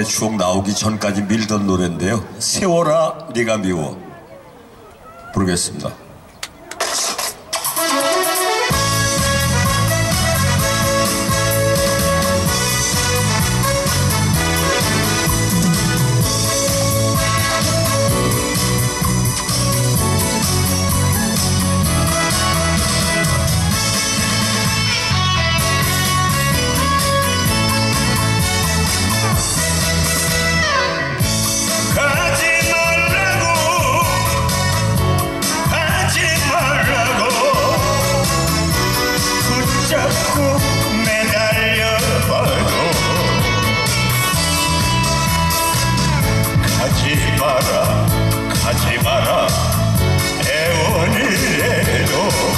추억 나오기 전까지 밀던 노래인데요. 세워라 네가 미워 부르겠습니다. 가지 마라 애원을 해도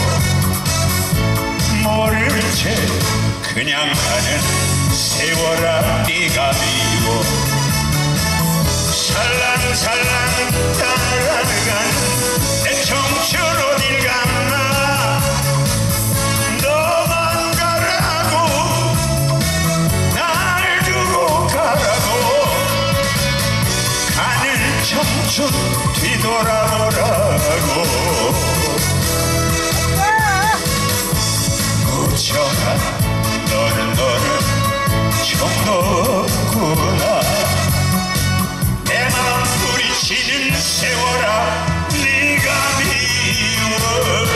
모를 채 그냥 가는 세워라 네가 미워 살랑살랑 따라가는 내 청춘 어딜 갔나 너만 가라고 날 두고 가라고 가는 청춘 뒤돌아보라고 묻혀가 너는 정없구나 내 마음 부딪히는 세워라 네가 미워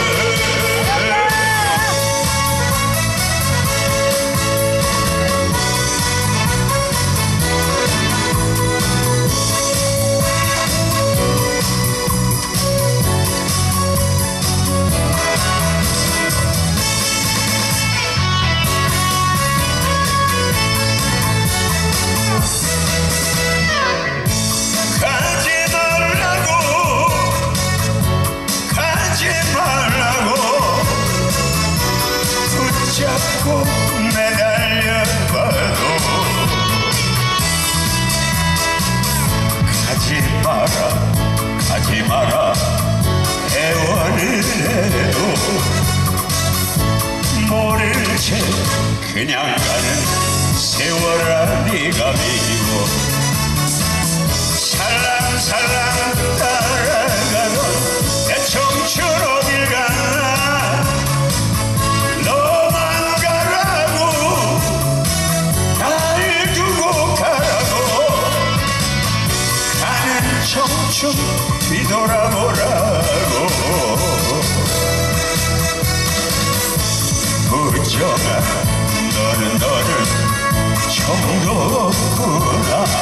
붙잡고 매달려봐도 가지 마라 애원을 해도 모를 채 그냥 가는 세워라 네가 미워 살랑살랑 따라가던 내 청춘 어딜 갔나 너만 가라고 날 두고 가라고 가는 청춘 뒤돌아보라고 부정아 너는 정도 없구나